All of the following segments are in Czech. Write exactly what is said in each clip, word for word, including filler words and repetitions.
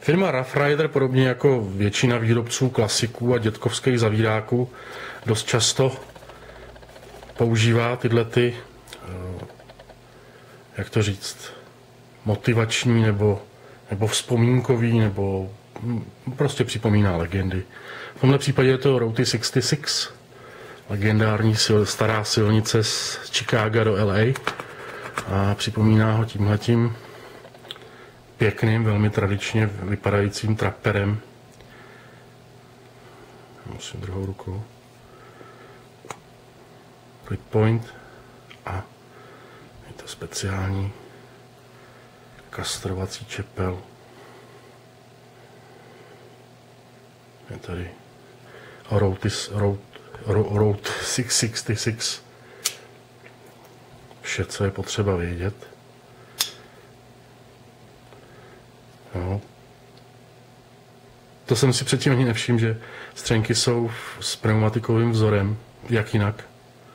Firma Rough Rider, podobně jako většina výrobců klasiků a dětkovských zavíráků, dost často používá tyhle ty, jak to říct, motivační nebo, nebo vzpomínkový, nebo prostě připomíná legendy. V tomhle případě je to Route šedesát šest, legendární sil, stará silnice z Chicaga do L A a připomíná ho tímhletím pěkným, velmi tradičně vypadajícím traperem. Musím druhou rukou. Click point a je to speciální kastrovací čepel. Je tady Route, Route, Route šest set šedesát šest. Vše, co je potřeba vědět. No. To jsem si předtím ani nevšiml, že střenky jsou s pneumatikovým vzorem. Jak jinak?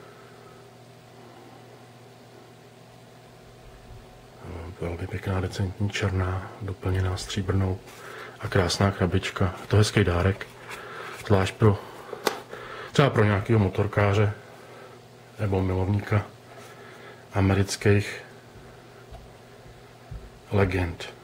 Velmi pěkná, decentní, černá, doplněná stříbrnou a krásná krabička. Je to hezký dárek. Zvlášť pro, třeba pro nějakého motorkáře nebo milovníka amerických legend.